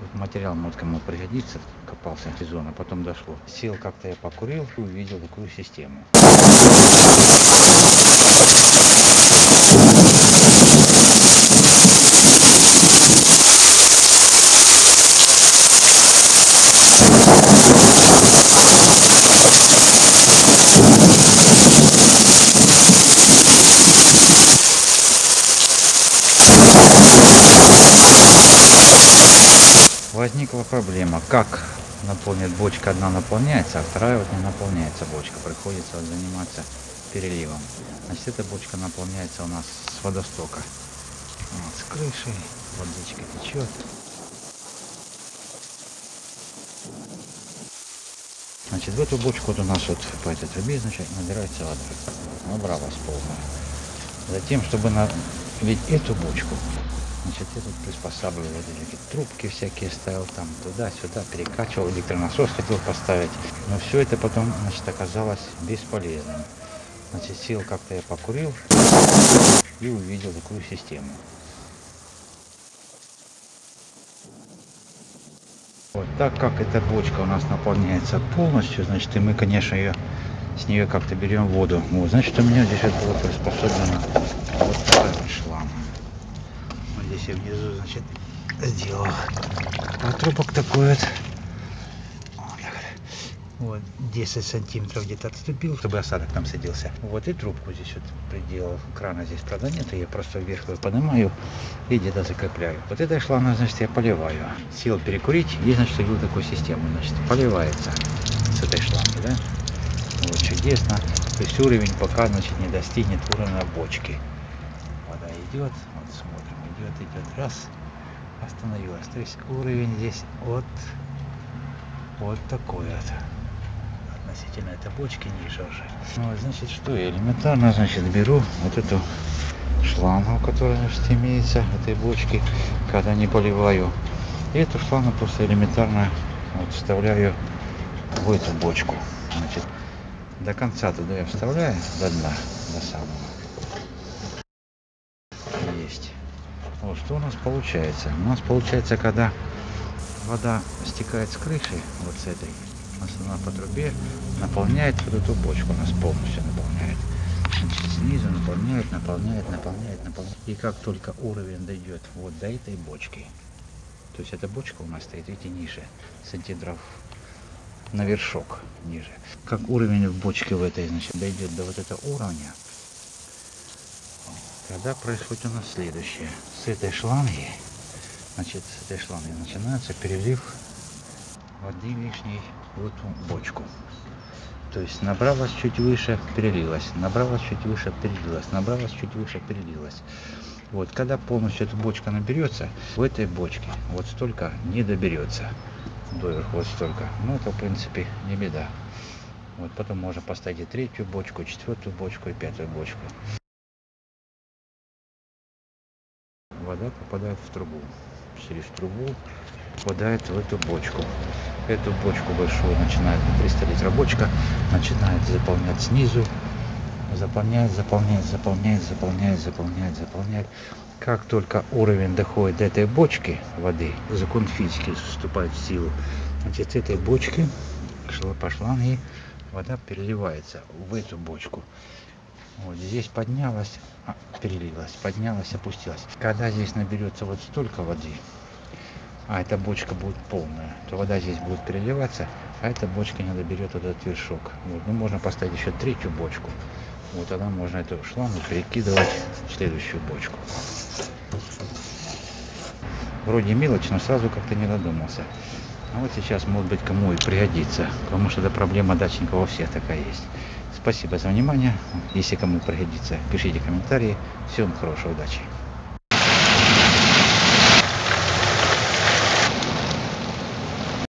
Материал может кому пригодится. Копался сезон, а потом дошло. Сел как-то я покурил и увидел такую систему. Возникла проблема, как наполнит бочка, одна наполняется, а вторая вот не наполняется бочка. Приходится вот заниматься переливом. Значит, эта бочка наполняется у нас с водостока. Вот, с крыши, водичка течет. Значит, в эту бочку вот у нас вот по этой трубе, значит, набирается вода. Набралась полная. Затем, чтобы налить эту бочку, значит, я тут приспосабливал вот эти трубки всякие, ставил там туда-сюда, перекачивал, электронасос хотел поставить. Но все это потом, значит, оказалось бесполезным. Значит, сел как-то я покурил и увидел такую систему. Вот так как эта бочка у нас наполняется полностью, значит, и мы, конечно, с нее как-то берем воду. Вот, значит, у меня здесь было приспособлено вот такая вот шланга. Вот здесь я внизу, значит, сделал патрубок такой вот 10 сантиметров где-то отступил, чтобы осадок там садился. Вот и трубку здесь вот приделал. Крана здесь, правда, нет, я просто вверх ее поднимаю и где-то закрепляю. Вот этой шлангой, значит, я поливаю. Сел перекурить и, значит, увидел такую систему, значит, поливается с этой шланги, да. Вот чудесно. То есть уровень пока, значит, не достигнет уровня бочки. Вода идет, вот смотрим, идет, раз, остановилась. То есть уровень здесь вот такой вот. Относительно этой бочки ниже уже. Ну, значит, что я элементарно, значит, беру вот эту шлангу, которая, значит, имеется в этой бочке, когда не поливаю. И эту шлангу просто элементарно вот вставляю в эту бочку. Значит, до конца туда я вставляю, до дна, до самого. Есть. Вот что у нас получается. У нас получается, когда вода стекает с крыши, вот с этой, она по трубе наполняет вот эту бочку, у нас полностью наполняет. Значит, снизу наполняет. И как только уровень дойдет вот до этой бочки, то есть эта бочка у нас стоит, видите, ниже, сантиметров на вершок ниже. Как уровень в бочке в этой, значит, дойдет до вот этого уровня, тогда происходит у нас следующее. С этой шланги, значит, начинается перелив воды лишней в эту бочку. То есть набралась чуть выше, перелилась, набралась чуть выше, перелилась, набралась чуть выше, перелилась. Вот, когда полностью эта бочка наберется, в этой бочке вот столько не доберется. Доверху вот столько. Ну, это, в принципе, не беда. Вот, потом можно поставить и третью бочку, четвертую бочку и пятую бочку. Вода попадает в трубу. Через трубу попадает в эту бочку. Эту бочку большую начинает, 300 литров бочка, начинает заполнять снизу. Заполняет. Как только уровень доходит до этой бочки воды, закон физики вступает в силу. Значит, с этой бочки по шланге вода переливается в эту бочку. Вот здесь поднялась, перелилась, поднялась, опустилась. Когда здесь наберется вот столько воды, а эта бочка будет полная, то вода здесь будет переливаться, а эта бочка не доберет вот этот вершок. Вот, ну, можно поставить еще третью бочку. Вот тогда можно эту шлангу перекидывать в следующую бочку. Вроде мелочь, но сразу как-то не додумался. А вот сейчас, может быть, кому и пригодится, потому что эта проблема дачников у всех такая есть. Спасибо за внимание. Если кому пригодится, пишите комментарии. Всем хорошего, удачи.